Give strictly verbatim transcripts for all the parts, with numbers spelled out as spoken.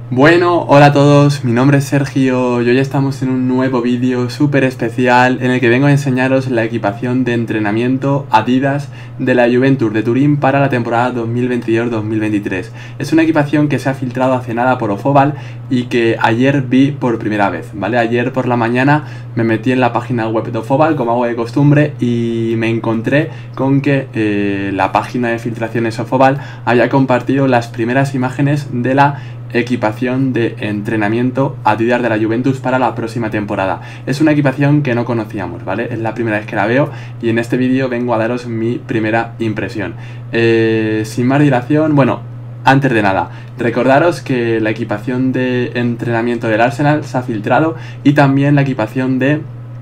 Bueno, hola a todos, mi nombre es Sergio y hoy estamos en un nuevo vídeo súper especial en el que vengo a enseñaros la equipación de entrenamiento Adidas de la Juventus de Turín para la temporada dos mil veintidós dos mil veintitrés. Es una equipación que se ha filtrado hace nada por Ofobal y que ayer vi por primera vez, ¿vale? Ayer por la mañana me metí en la página web de Ofobal como hago de costumbre y me encontré con que eh, la página de filtraciones Ofobal había compartido las primeras imágenes de la equipación de entrenamiento Adidas de la Juventus para la próxima temporada. Es una equipación que no conocíamos, ¿vale? Es la primera vez que la veo y en este vídeo vengo a daros mi primera impresión. Eh, sin más dilación, bueno, antes de nada, recordaros que la equipación de entrenamiento del Arsenal se ha filtrado y también la equipación de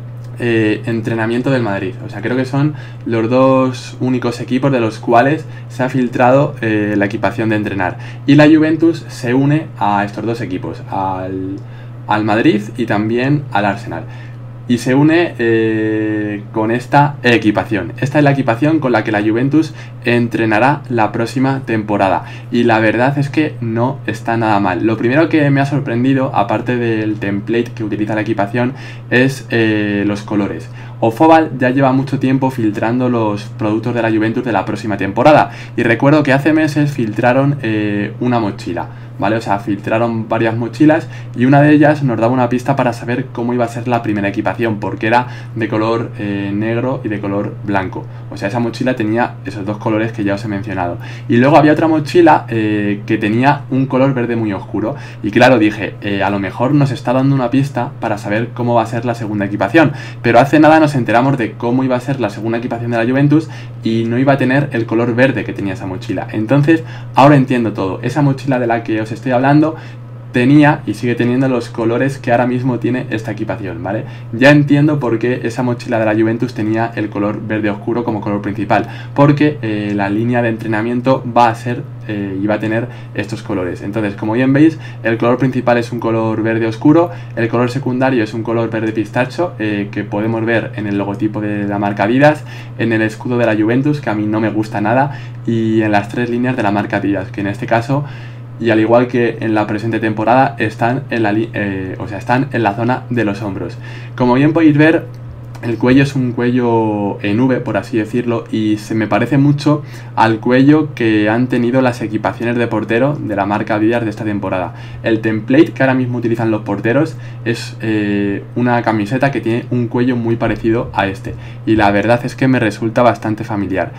Eh, entrenamiento del Madrid. O sea, creo que son los dos únicos equipos de los cuales se ha filtrado eh, la equipación de entrenar. Y la Juventus se une a estos dos equipos, al, al Madrid y también al Arsenal. Y se une eh, con esta equipación. Esta es la equipación con la que la Juventus entrenará la próxima temporada. Y la verdad es que no está nada mal. Lo primero que me ha sorprendido, aparte del template que utiliza la equipación, es eh, los colores. Ofobal ya lleva mucho tiempo filtrando los productos de la Juventus de la próxima temporada. Y recuerdo que hace meses filtraron eh, una mochila, ¿vale? O sea, filtraron varias mochilas y una de ellas nos daba una pista para saber cómo iba a ser la primera equipación, porque era de color eh, negro y de color blanco. O sea, esa mochila tenía esos dos colores que ya os he mencionado. Y luego había otra mochila eh, que tenía un color verde muy oscuro. Y claro, dije, eh, a lo mejor nos está dando una pista para saber cómo va a ser la segunda equipación. Pero hace nada nos enteramos de cómo iba a ser la segunda equipación de la Juventus y no iba a tener el color verde que tenía esa mochila. Entonces, ahora entiendo todo. Esa mochila de la que os estoy hablando tenía y sigue teniendo los colores que ahora mismo tiene esta equipación, ¿vale? Ya entiendo por qué esa mochila de la Juventus tenía el color verde oscuro como color principal, porque eh, la línea de entrenamiento va a ser eh, y va a tener estos colores. Entonces, como bien veis, el color principal es un color verde oscuro, el color secundario es un color verde pistacho eh, que podemos ver en el logotipo de la marca Adidas, en el escudo de la Juventus, que a mí no me gusta nada, y en las tres líneas de la marca Adidas, que en este caso, y al igual que en la presente temporada, están en la, eh, o sea, están en la zona de los hombros. Como bien podéis ver, el cuello es un cuello en V, por así decirlo, y se me parece mucho al cuello que han tenido las equipaciones de portero de la marca Adidas de esta temporada. El template que ahora mismo utilizan los porteros es eh, una camiseta que tiene un cuello muy parecido a este, y la verdad es que me resulta bastante familiar.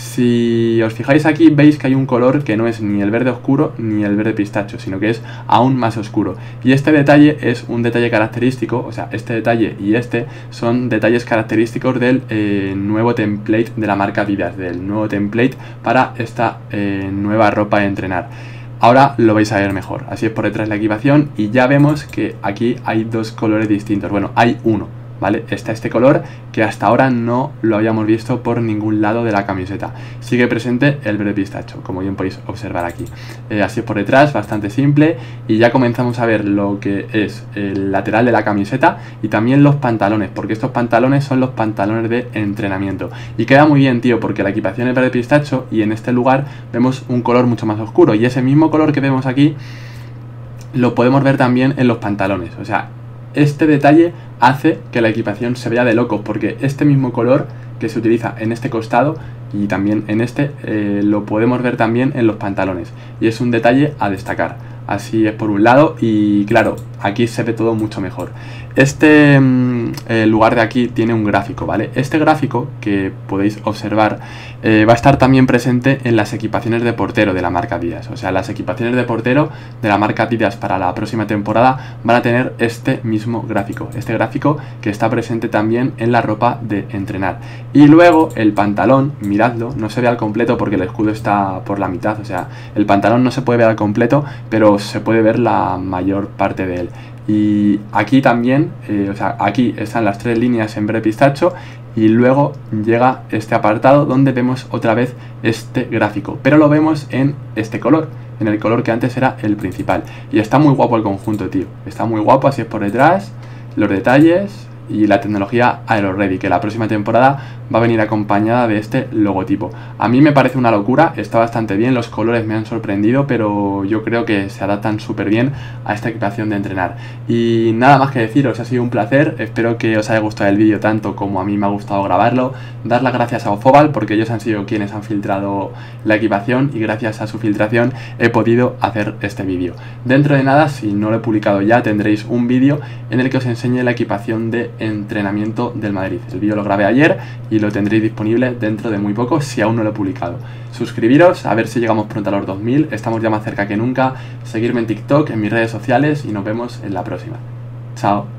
Si os fijáis aquí, veis que hay un color que no es ni el verde oscuro ni el verde pistacho, sino que es aún más oscuro. Y este detalle es un detalle característico, o sea, este detalle y este son detalles característicos del eh, nuevo template de la marca Adidas, del nuevo template para esta eh, nueva ropa de entrenar. Ahora lo vais a ver mejor. Así es por detrás la equipación y ya vemos que aquí hay dos colores distintos. Bueno, hay uno, ¿vale? Está este color que hasta ahora no lo habíamos visto por ningún lado de la camiseta. Sigue presente el verde pistacho, como bien podéis observar aquí. Eh, así es por detrás, bastante simple, y ya comenzamos a ver lo que es el lateral de la camiseta y también los pantalones, porque estos pantalones son los pantalones de entrenamiento. Y queda muy bien, tío, porque la equipación es verde pistacho y en este lugar vemos un color mucho más oscuro, y ese mismo color que vemos aquí lo podemos ver también en los pantalones. O sea, este detalle hace que la equipación se vea de locos, porque este mismo color que se utiliza en este costado y también en este eh, lo podemos ver también en los pantalones, y es un detalle a destacar. Así es por un lado, y claro, aquí se ve todo mucho mejor. Este mmm, eh, lugar de aquí tiene un gráfico, ¿vale? Este gráfico que podéis observar eh, va a estar también presente en las equipaciones de portero de la marca Adidas. O sea, las equipaciones de portero de la marca Adidas para la próxima temporada van a tener este mismo gráfico. Este gráfico que está presente también en la ropa de entrenar. Y luego el pantalón, miradlo, no se ve al completo porque el escudo está por la mitad. O sea, el pantalón no se puede ver al completo, pero se puede ver la mayor parte de él. Y aquí también, eh, o sea, aquí están las tres líneas en verde pistacho y luego llega este apartado donde vemos otra vez este gráfico, pero lo vemos en este color, en el color que antes era el principal. Y está muy guapo el conjunto, tío, está muy guapo. Así es por detrás, los detalles, y la tecnología Aero-Ready, que la próxima temporada va a venir acompañada de este logotipo. A mí me parece una locura, está bastante bien, los colores me han sorprendido, pero yo creo que se adaptan súper bien a esta equipación de entrenar. Y nada más que deciros, ha sido un placer, espero que os haya gustado el vídeo tanto como a mí me ha gustado grabarlo. Dar las gracias a Ofobal porque ellos han sido quienes han filtrado la equipación y gracias a su filtración he podido hacer este vídeo. Dentro de nada, si no lo he publicado ya, tendréis un vídeo en el que os enseñe la equipación de entrenamiento del Madrid. El vídeo lo grabé ayer y lo tendréis disponible dentro de muy poco si aún no lo he publicado. Suscribiros, a ver si llegamos pronto a los dos mil, estamos ya más cerca que nunca. Seguirme en TikTok, en mis redes sociales y nos vemos en la próxima. Chao.